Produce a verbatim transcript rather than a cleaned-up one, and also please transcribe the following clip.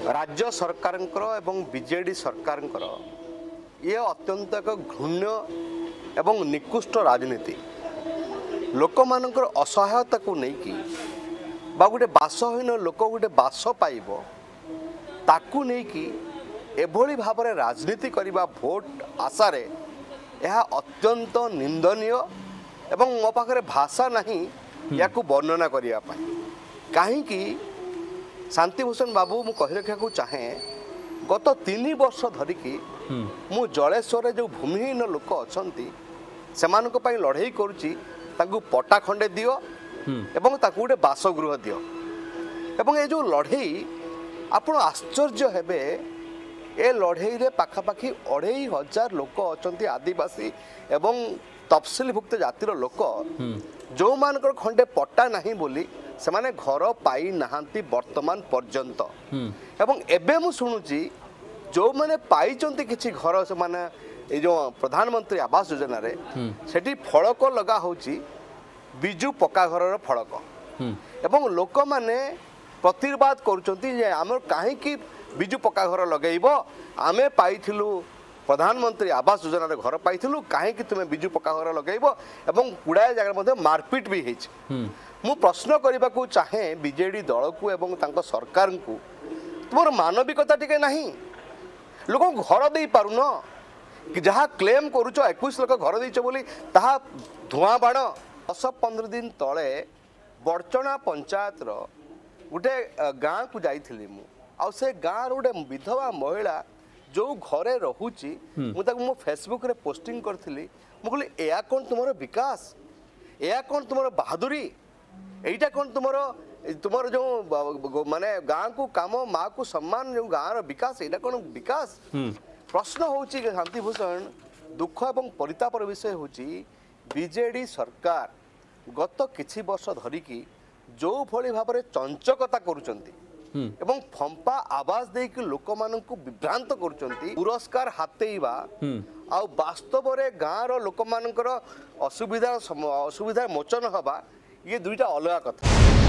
राज्य सरकार एवं बीजेडी सरकार ये अत्यंत एक घृण्य एवं निकृष्ट राजनीति लोक मानकर असहायता को लेकिन बा गोटे बासहीन लोक गोटे बास पाइब ताकू नहीं एभली भाव में राजनीति करने भोट आशारे यह अत्यंत निंदनीय एवं मो पाखे भाषा नहीं या वर्णना करने कहीं शांतिभूषण बाबू मु कही रखा चाहे गत तीन वर्ष धरिकी मु जलेश्वर जो भूमिहीन लोक अच्छा से लड़ाई करुच्ची पट्टा खंडे दियो एवं गोटे बासगृह दियो एवं ये जो लड़ाई आपण आश्चर्य हेबे ए लड़ाई रे पाखापाखि अढ़ाई हजार लोक अच्छा आदिवासी एवं तफसिलभुक्त जातिर लोक जो मानकर खंडे पट्टा नहीं बोली से माने घर पाई नहांती वर्तमान पर्यंत एवं एबे मु सुनुची जो माने पाई चंती किछि घर से माने ए जो प्रधानमंत्री आवास योजना रे सेठी फलक लगा होची बिजु पक्का घर रो फलक एवं लोक माने प्रतिवाद करूचंती जे हमर काहे की बिजु पक्का घर लगेइबो आमे पाइथिलु प्रधानमंत्री आवास योजना रे घर पाइथिलु काहे की तुमे बिजु पक्का घर लगेइबो एवं गुडाय जगह मध्ये मारपीट भी हेछि मु प्रश्न करबा को चाहे बीजेडी दल को एवं तांको सरकार को तुमर मानविकता टिके नहीं लोक घर दे पारुन कि जहाँ क्लेम करुच इक्कीस लोक घर देच बोली ताहा धुआं बाण दस पंद्रह दिन तले बड़चना पंचायत रो गोटे गाँ को जाइली मु आ से गाँव गोटे विधवा महिला जो घरे रहुची मुझे मो फेसबुक रे पोस्टिंग करथिली मु कहली या कौन तुमर विकास या कौन तुमर बहादुरी एटा कौन तुमर तुमर जो माने गाँ को काम माँ को सम्मान जो गाँव रो विकास एटा कौन विकास प्रश्न होची शांतिभूषण दुख एवं परितापर विषय होची बीजेडी सरकार गत किछि वर्ष धरिकी जो भली भाव में चंचकता करुचंती एवं फंपा आवाज देकी लोक माननकु विभ्रांत करुचंती पुरस्कार हातेइबा आ वास्तव रे गाँ रो लोक मानकर असुविधा असुविधा मोचन हबा ये दुईटा अलग कथा।